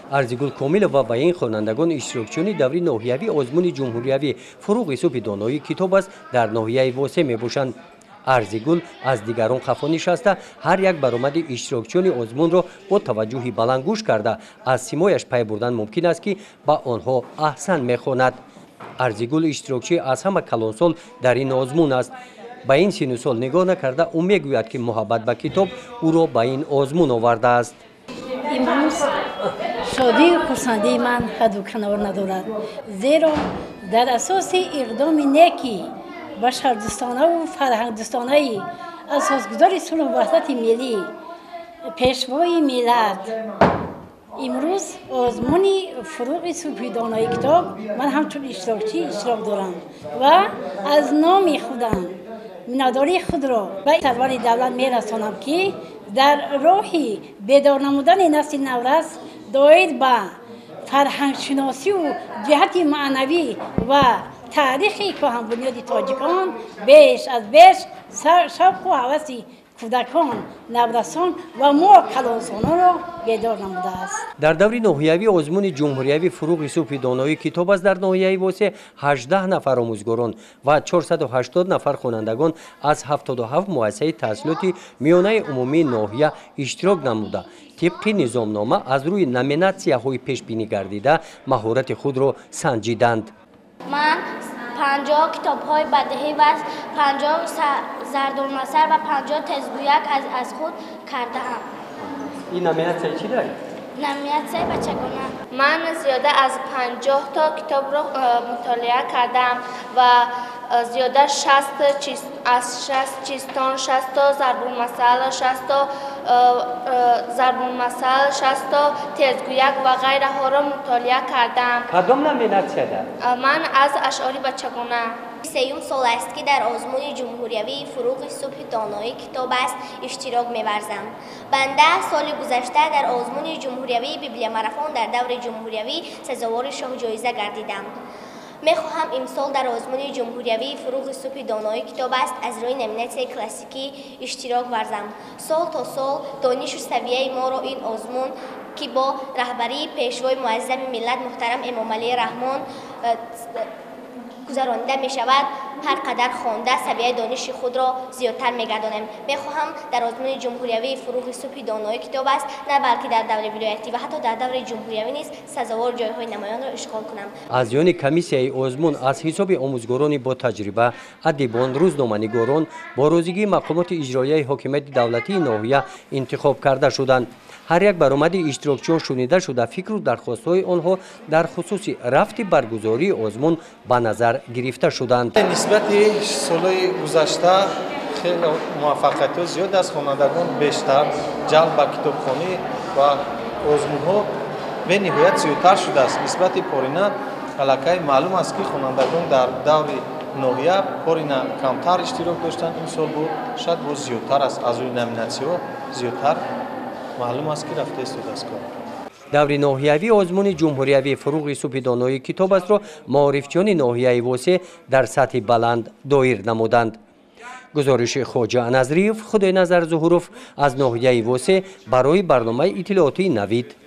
Арзигул Комилова ба ин хонандагон иштирокчиёни даври ноҳиявӣ озмуни ҷумҳуриявӣ фуруғи субҳи доноӣ китоб аст дар ноҳияи Восе мебошанд. Арзигул аз дигарон хафо нишаста ҳар як баромади иштирокчиёни озмунро бо таваҷҷӯҳи баланд гӯш карда аз симояш пай бурдан мумкин аст ки ба онҳо аҳсан мехонад. Арзигул иштирокчӣ аз ҳама калонсол дар ин озмун аст. Ба ин сину сол нигоҳ накарда ӯ мегӯяд ки муҳаббат ба китоб ӯро ба ин озмун овардааст. имрӯз шодию хурсандии ман ҳадду канор надорад, зеро дар асоси иқдоми неки башардӯстонаву фарҳангдӯстонаи асосгузори сулҳу ваҳдати миллӣ пешвои миллат имрӯз озмуни фуруғи субҳи донои китоб ман ҳамчун иштирокчӣ иштирок дорам ва аз номи худам миннатдории худро ба сарвари давлат мерасонам ки дар роҳи бедор намудани насли наврас доид ба фарҳангшиносию ҷиҳати маънавӣ ва таърихи коҳанбунёди тоҷикон беш аз беш шавқу ҳаваси кӯдакон, наврасон ва мо калонсононро бедор намудааст. Дар даври ноҳиявӣ озмуни ҷумҳуриявӣ фуруғи субҳи доноӣ китоб аст дар ноҳияи Восе 18 нафар омӯзгорон ва 480 нафар хонандагон аз 77 муассисаи таҳсилоти миёнаи умумии ноҳия иштирок намуда тибқи низомнома аз рӯи номинатсияҳои пешбинӣ гардида маҳорати худро санҷиданд. ман 50 китобҳои бадиҳӣ ва 50 зардулмасар ва 50 тезгӯяк аз худ кардаам. ин номинатсияи чӣ дорад? номинатсияи бачагона. ман зиёда аз 50 то китобро мутолиа кардам ва зиёда 60 чистон, 60 то зарбулмасал, 60 то зарбулмасал, 60 то тезгӯяк ва ғайраҳоро мутолиа кардам. кадом номинатсияда? ман аз ашъори бачагона. сеюм сол аст ки дар озмуни ҷумҳуриявии фуруғи субҳи доноӣ китоб аст иштирок меварзам. банда соли гузашта дар озмуни ҷумҳуриявии библиямарафон дар даври ҷумҳуриявӣ сазовори шоҳҷоиза гардидам. мехоҳам имсол дар озмуни ҷумҳуриявии фуруғи субҳи доноӣ китоб аст аз рӯи номинатсияи классикӣ иштирок варзам. сол то сол донишу савияи моро ин озмун ки бо раҳбарии пешвои муаззами миллат муҳтарам Эмомалии Раҳмон гузаронида мешавад ҳар қадар хонда савияи дониши худро зиёдтар мегардонем. мехоҳам дар озмуни ҷумҳуриявии фуруғи субҳи доноӣ китоб аст на балки дар даври вилоятӣ ва ҳатто дар даври ҷумҳуриявӣ низ сазовор ҷойҳои намоёнро ишғол кунам. аз ёни комиссияи озмун аз ҳисоби омӯзгорони бо таҷриба, адибон, рӯзноманигорон бо розигии мақомоти иҷроияи ҳокимияти давлатии ноҳия интихоб карда шуданд. ҳар як баромади иштирокчиён шунида шуда фикру дархостҳои онҳо дар хусуси рафти баргузории озмун ба назар гирифта шуданд. нисбати солҳои гузашта хеле муваффақиятҳо зиёд аст. хонандагон бештар ҷалб ба китобхонӣ ва озмунҳо бениҳоят зиёдтар шудааст. нисбати порина аллакай маълум аст ки хонандагон дар даври ноҳия порина камтар иштирок доштанд. ин сол бо шояд бо зиёдтар аст. аз рӯи номинатсияҳо зиёдтар маълум аст ки рафта истодааст кор. даври ноҳиявӣ озмуни ҷумҳуриявӣ фуруғи субҳи доноӣ китоб астро маорифчиёни ноҳияи Восе дар сатҳи баланд доир намуданд. гузориши Хоҷа Назриев, Худойназар Зуҳуров аз ноҳияи Восе барои барномаи иттилоотии Навид.